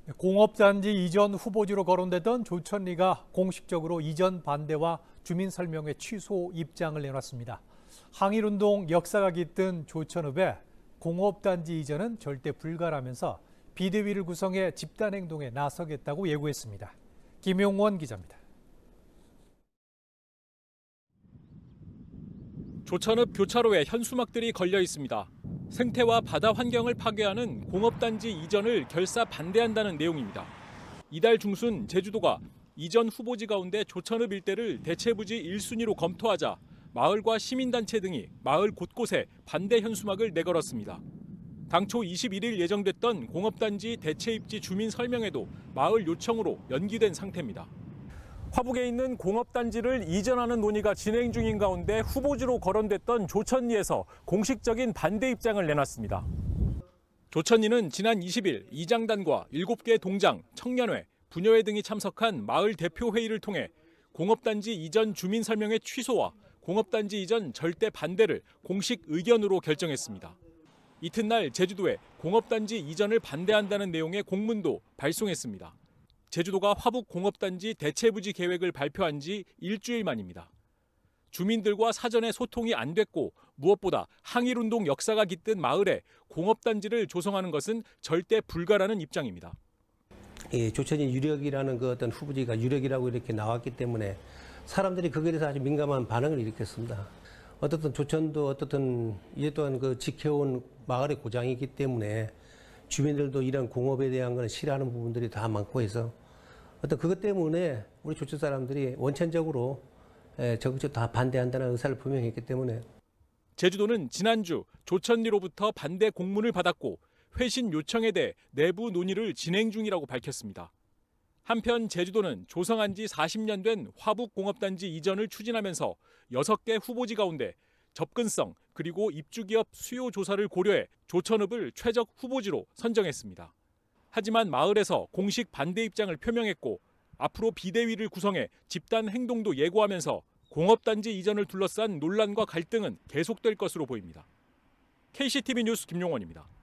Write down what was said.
공업단지 이전 후보지로 거론되던 조천리가 공식적으로 이전 반대와 주민 설명회 취소 입장을 내놨습니다. 항일운동 역사가 깃든 조천읍에 공업단지 이전은 절대 불가라면서 비대위를 구성해 집단행동에 나서겠다고 예고했습니다. 김용원 기자입니다. 조천읍 교차로에 현수막들이 걸려 있습니다. 생태와 바다 환경을 파괴하는 공업단지 이전을 결사 반대한다는 내용입니다. 이달 중순 제주도가 이전 후보지 가운데 조천읍 일대를 대체부지 1순위로 검토하자 마을과 시민단체 등이 마을 곳곳에 반대 현수막을 내걸었습니다. 당초 21일 예정됐던 공업단지 대체입지 주민 설명회도 마을 요청으로 연기된 상태입니다. 화북에 있는 공업단지를 이전하는 논의가 진행 중인 가운데 후보지로 거론됐던 조천리에서 공식적인 반대 입장을 내놨습니다. 조천리는 지난 20일 이장단과 7개 동장, 청년회, 부녀회 등이 참석한 마을 대표회의를 통해 공업단지 이전 주민 설명회 취소와 공업단지 이전 절대 반대를 공식 의견으로 결정했습니다. 이튿날 제주도에 공업단지 이전을 반대한다는 내용의 공문도 발송했습니다. 제주도가 화북 공업단지 대체부지 계획을 발표한 지 일주일 만입니다. 주민들과 사전에 소통이 안 됐고 무엇보다 항일운동 역사가 깃든 마을에 공업단지를 조성하는 것은 절대 불가라는 입장입니다. 조천이 유력이라는 그 어떤 후보지가 유력이라고 이렇게 나왔기 때문에 사람들이 거기에 대해서 아주 민감한 반응을 일으켰습니다. 어떻든 조천도 어떻든 이제 또한 그 지켜온 마을의 고장이기 때문에 주민들도 이런 공업에 대한 걸 싫어하는 부분들이 다 많고 해서 어떤 그것 때문에 우리 조천 사람들이 원천적으로 적극적으로 다 반대한다는 의사를 표명했기 때문에 제주도는 지난주 조천리로부터 반대 공문을 받았고 회신 요청에 대해 내부 논의를 진행 중이라고 밝혔습니다. 한편 제주도는 조성한 지 40년 된 화북공업단지 이전을 추진하면서 6개 후보지 가운데 접근성 그리고 입주기업 수요 조사를 고려해 조천읍을 최적 후보지로 선정했습니다. 하지만 마을에서 공식 반대 입장을 표명했고 앞으로 비대위를 구성해 집단 행동도 예고하면서 공업단지 이전을 둘러싼 논란과 갈등은 계속될 것으로 보입니다. KCTV 뉴스 김용원입니다.